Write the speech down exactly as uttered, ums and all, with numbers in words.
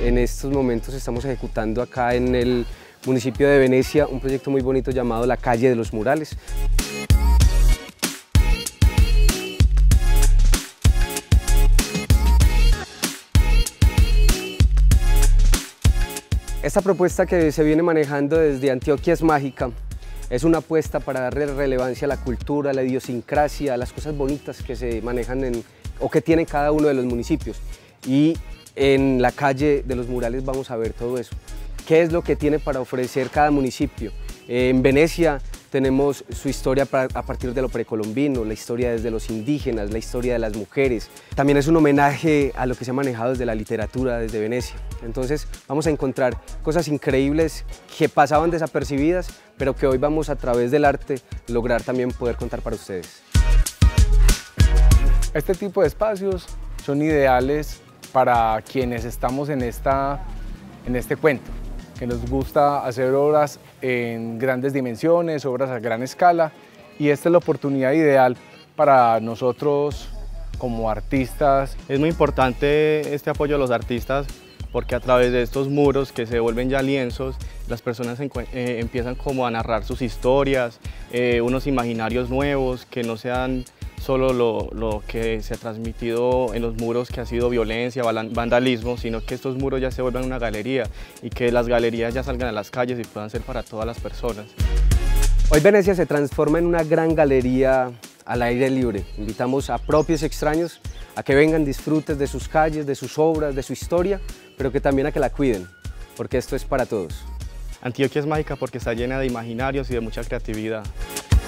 En estos momentos estamos ejecutando acá en el municipio de Venecia un proyecto muy bonito llamado La Calle de los Murales. Esta propuesta que se viene manejando desde Antioquia es mágica. Es una apuesta para darle relevancia a la cultura, a la idiosincrasia, a las cosas bonitas que se manejan en, o que tiene cada uno de los municipios. Y en la Calle de los Murales vamos a ver todo eso. ¿Qué es lo que tiene para ofrecer cada municipio? En Venecia tenemos su historia a partir de lo precolombino, la historia desde los indígenas, la historia de las mujeres. También es un homenaje a lo que se ha manejado desde la literatura, desde Venecia. Entonces vamos a encontrar cosas increíbles que pasaban desapercibidas, pero que hoy vamos a través del arte lograr también poder contar para ustedes. Este tipo de espacios son ideales para quienes estamos en, esta, en este cuento, que nos gusta hacer obras en grandes dimensiones, obras a gran escala, y esta es la oportunidad ideal para nosotros como artistas. Es muy importante este apoyo a los artistas porque a través de estos muros que se vuelven ya lienzos, las personas eh, empiezan como a narrar sus historias, eh, unos imaginarios nuevos que no sean solo lo, lo que se ha transmitido en los muros, que ha sido violencia, vandalismo, sino que estos muros ya se vuelvan una galería y que las galerías ya salgan a las calles y puedan ser para todas las personas. Hoy Venecia se transforma en una gran galería al aire libre. Invitamos a propios y extraños a que vengan, disfruten de sus calles, de sus obras, de su historia, pero que también a que la cuiden, porque esto es para todos. Antioquia es mágica porque está llena de imaginarios y de mucha creatividad.